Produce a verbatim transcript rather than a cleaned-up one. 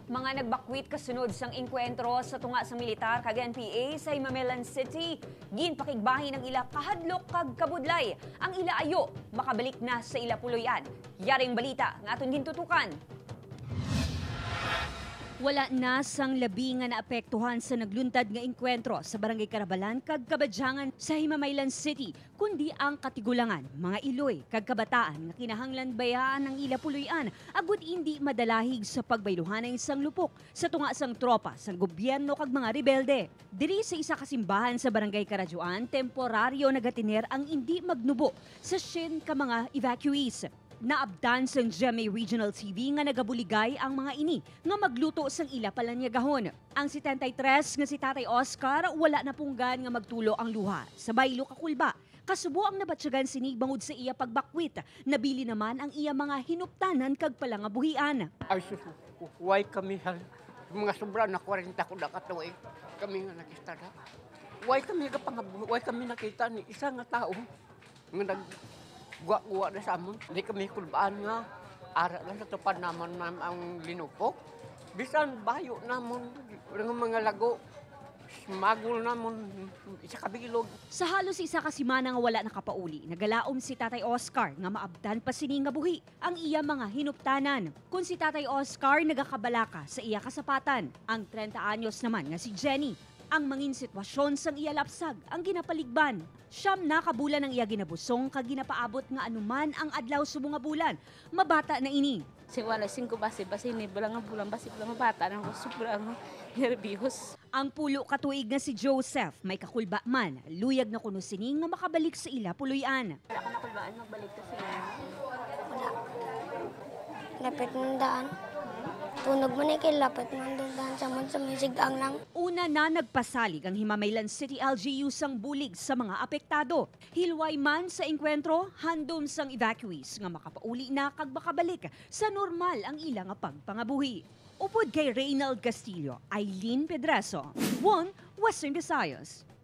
Mga nagbakwit kasunod sang engkwentro sa tunga sa militar kag N P A sa Himamelan City. Ginpakigbahin ang ila kahadlok kag kabudlay. Ang ila ayo makabalik na sa ila puloy-an. Yaring balita nga aton gintutukan. Wala na sang labi nga naapektuhan sa nagluntad nga engkwentro sa Barangay Carabalan kag Kabadyangan sa Himamaylan City, kundi ang katigulangan, mga iloy kag kabataan nga kinahanglan bayaan ng ila puloy-an agud hindi madalahig sa pagbayluhan ng isang lupok sa tunga sang tropa sang gobyerno kag mga rebelde. Diri sa isa ka simbahan sa Barangay Caradioan, temporaryo nagatiner ang hindi magnubo sa siyam ka mga evacuees. Naabdan sang G M A Regional T V nga nagabuligay ang mga ini nga magluto sang ila palanyagahon. Ang setenta-tres nga si Tatay Oscar wala na punggan nga magtulo ang luha. Sa baylo kakulba, kasubo ang nabatsyagan sinig bangod sa iya pagbakwit. Nabili naman ang iya mga hinuptanan kag palangabuhian. Ay sus, why kami hal mga sobra na kwarenta ko nakatuig kami nga nakistada. Why kami gapangabuhi, why kami nakita ni isa nga tao nga nag guwa-guwa na sa amon. Hindi kami kulbaan nga. Ara lang natupad naman nam ang linupok. Bisan bayo namon ng mga lago. Smagol namon isa kabilog. Sa halos isa ka simana nga wala nakapauli, nagalaom si Tatay Oscar nga maabdan pa sini nga buhi ang iya mga hinuptanan. Kung si Tatay Oscar nagakabalaka sa iya kasapatan, ang trenta anyos naman nga si Jenny, ang mangin sitwasyon sang iya lapsag ang ginapaligban. Siyam na kabulan ang iya ginabusong kag ginapaabot nga anuman ang adlaw sa mga bulan. Mabata na ini. Sing wala singko basi basi ni bulang nga bulan basi bulang mabata nang super ang nervyos. Ang pulo katuig nga si Joseph may kakulba man, luyag na kuno sining nga makabalik sa ila puloy-an. Wala ka nakulbaan magbalik ka siya. Wala. Lapit ng daan. Tunog mo na kay lapit ng daan sa mga sa music ang lang. Una na nagpasalig ang Himamaylan City L G U sang bulig sa mga apektado. Hilway man sa engkwentro, handom sang evacuees nga makapauli na kag makabalik sa normal ang ilang pagpangabuhi. Upod kay Reynald Castillo, Eileen Pedraso, One Western Visayas.